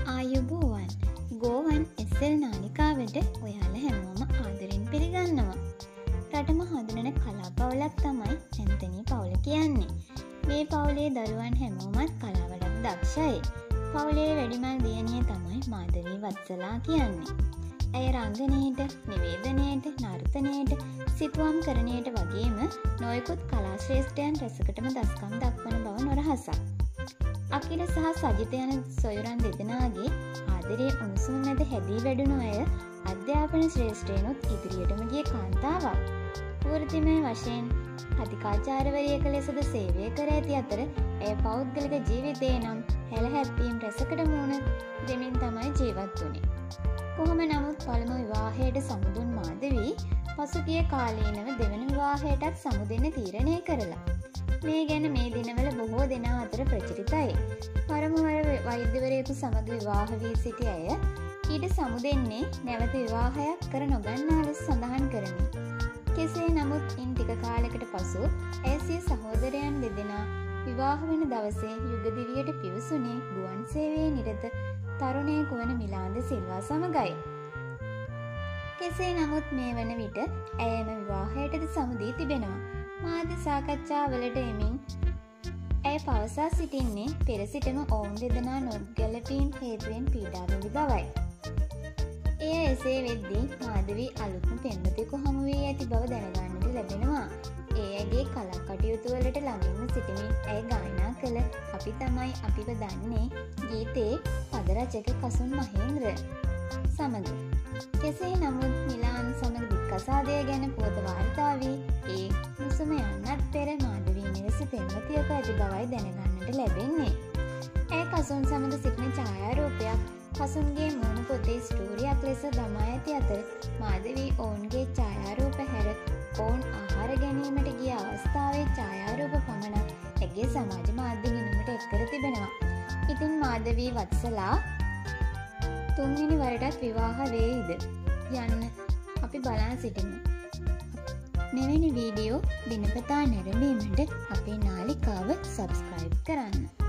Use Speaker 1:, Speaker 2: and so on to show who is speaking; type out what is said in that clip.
Speaker 1: ආයුබෝවන් ගෝවන් SL නාලිකාවට ඔයාලා හැමෝම ආදරෙන් පිළිගන්නවා. රටම හඳුනන කලා පවුලක් තමයි ඇන්තනී පවුල කියන්නේ. මේ පවුලේ දරුවන් හැමෝමත් කලාවටත් දක්ෂයි. පවුලේ වැඩිමල් දියණිය තමයි මාධවී වත්සලා කියන්නේ. ඇය රංගනයට, නිවේදනයට, නර්තනයට, සිතුවම් කරණයට වගේම නොයෙකුත් කලා ශ්‍රේෂ්ඨයන් රැසකටම දස්කම් දක්වන බව නොරහසක්. අකිල සහ සජිත යන සොයුරන් දෙදෙනාගේ ආදරයේ උණුසුම මැද හැදී වැඩුණු අය අධ්‍යාපන ශ්‍රේෂ්ඨයනොත් ඉදිරියටම ගිය කාන්තාවක්. වෘත්තිමය වශයෙන් අධිකාචාර්යවරියක ලෙසද සේවය කර ඇති අතර ඇය පෞද්ගලික ජීවිතයේ නම් හැලහැප්පීම් රැසකට මුහුණ දෙමින් තමයි ජීවත් වුණේ. කොහොම නමුත් පළමු විවාහයට සමුදුන් මාධවී පසුගිය කාලීනව දෙවන විවාහයටත් සමුදෙන්න තීරණය කරලා. මේ ගැන මේ දිනවල බොහෝ දෙනා අතර ප්‍රචලිතයි. පරමවර වෛද්‍යවරයෙකු සමග විවාහ වී සිටි අය ඊට සමුදෙන්නේ නැවත විවාහයක් කර නොගන්නා ලෙස සඳහන් කරමි. කෙසේ නමුත් ඉන් ටික කාලයකට පසු ඇය සිය සහෝදරයන් දෙදෙනා විවාහ වන දවසේ යුගදිවියට පිවිසුනේ ගුවන් සේවයේ නිරත තරුණයෙකු වන මිලාන්ද සිල්වා සමගයි. කෙසේ නමුත් මේ වන විට ඇයම විවාහයටද සමුදී තිබෙනවා. මාධ්‍ය සාකච්ඡාවලට එමින් ඇය පවසා සිටින්නේ පෙර සිටම ඔවුන් දෙදෙනා නොගැලපීම් හේතුවෙන් පීඩා විඳි බවයි. එය එසේ වෙද්දී මාධවී අලුත්ම පෙම්වතෙකු හමු වී ඇති බව දැනගන්නට ලැබෙනවා. ඒ ඇගේ කලා කටයුතු වලට ළඟින්ම සිටමින් ඇය ගායනා කළ අපි තමයි අපිව දන්නේ ගීතයේ පද රචක කසුන් මහේන්ද්‍ර සමග. කෙසේ නමුත් මිලාන් සමග දික්කසාදය ගැන පුවත වාර්තා වී ඒ මුසුම යන්නත් පෙර මාධවී නිවස පෙම්වතියක ඇති බවයි දැනගන්නට ලැබෙන්නේ. ඇය කසුන් සමග සිටින ඡායාරූපයක් කසුන්ගේ මුහුණු පොතේ ස්ටෝරියක් ලෙස දමා ඇති අතර මාධවී ඔවුන්ගේ ඡායාරූප හැර ඔවුන් ආහාර ගැනීමට ගිය අවස්ථාවේ ඡායාරූප පමණක් ඇගේ සමාජ මාධ්‍ය ගිණුමට එක් කර තිබෙනවා. ඉතින් මාධවී වත්සලා තුන්වෙනි වරටත් විවාහ වේවිද යන්න අපි බලන් සිටිමු. මෙවැනි වීඩියෝ දිනපතා නැරඹීමට අපේ නාලිකාව සබ්ස්ක්‍රයිබ් කරන්න.